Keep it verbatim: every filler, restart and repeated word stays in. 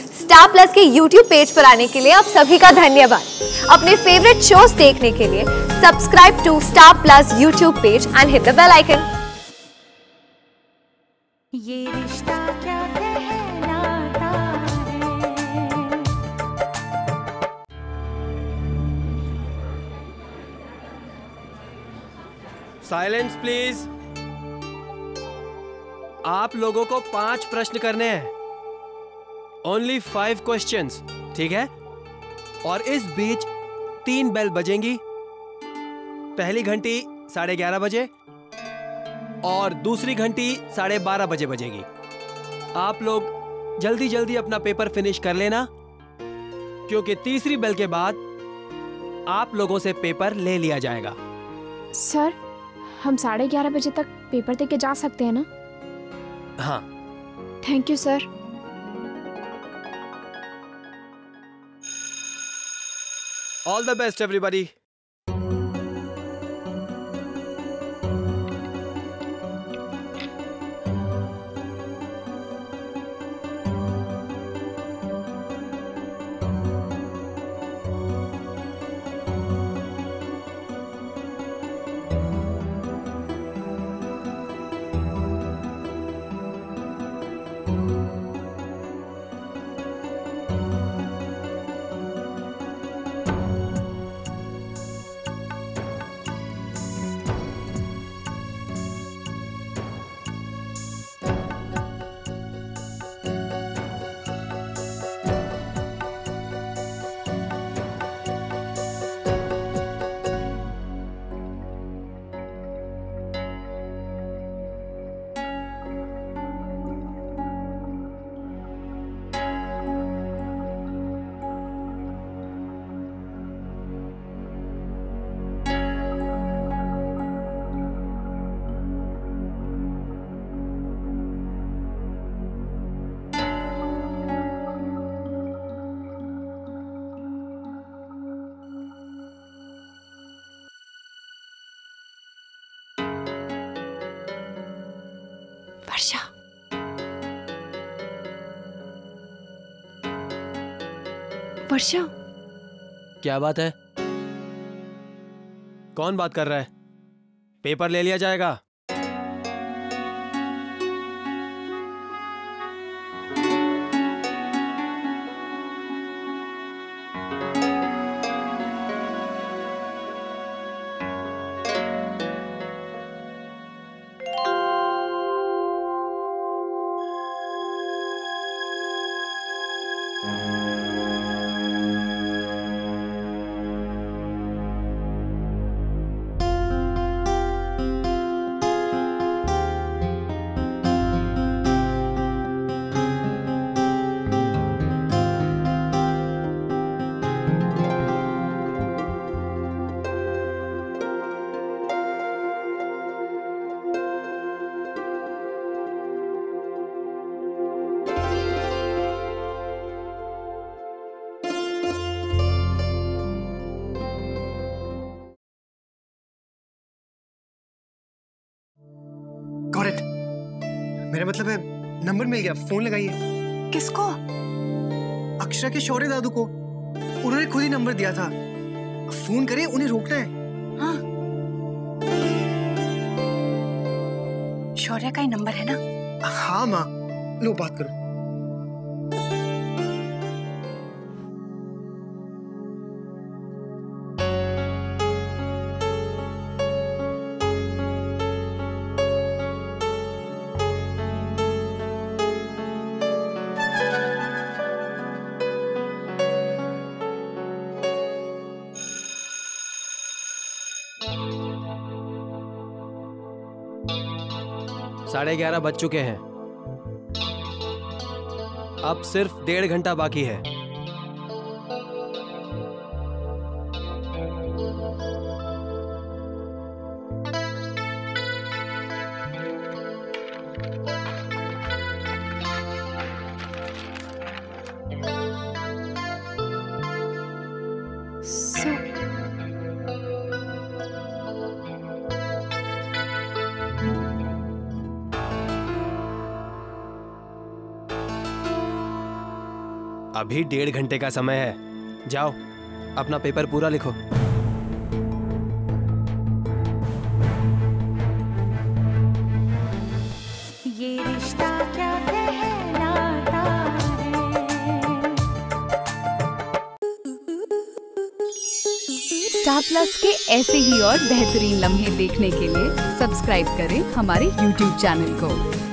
Star Plus के YouTube page पर आने के लिए आप सभी का धन्यवाद। अपने फेवरेट शोज देखने के लिए subscribe to Star Plus YouTube page and hit the bell icon. Yeh Rishta Kya Kehlata Hai. Silence please. आप लोगों को पांच प्रश्न करने हैं। ओनली फाइव क्वेश्चंस, ठीक है? और इस बीच तीन बेल बजेंगी। पहली घंटी साढ़े ग्यारह बजे और दूसरी घंटी साढ़े बारह बजे बजेगी। आप लोग जल्दी जल्दी अपना पेपर फिनिश कर लेना, क्योंकि तीसरी बेल के बाद आप लोगों से पेपर ले लिया जाएगा। सर, हम साढ़े ग्यारह बजे तक पेपर दे के जा सकते हैं ना? हाँ। Thank you sir. All the best everybody. Varsha, Varsha, क्या बात है? कौन बात कर रहा है? पेपर ले लिया जाएगा। Got it. मेरा मतलब है नंबर मिल गया, फोन लगाइए। किसको? अक्षरा के शौर्य दादू को। उन्होंने खुद ही नंबर दिया था। फोन करें, उन्हें रोकना है। हाँ, शौर्य का ही नंबर है ना? हाँ माँ, लो बात करो। साढ़े ग्यारह बज चुके हैं। अब सिर्फ डेढ़ घंटा बाकी है। अभी डेढ़ घंटे का समय है, जाओ अपना पेपर पूरा लिखो। ये रिश्ता क्या कहलाता है। स्टार प्लस के ऐसे ही और बेहतरीन लम्हे देखने के लिए सब्सक्राइब करें हमारे यूट्यूब चैनल को।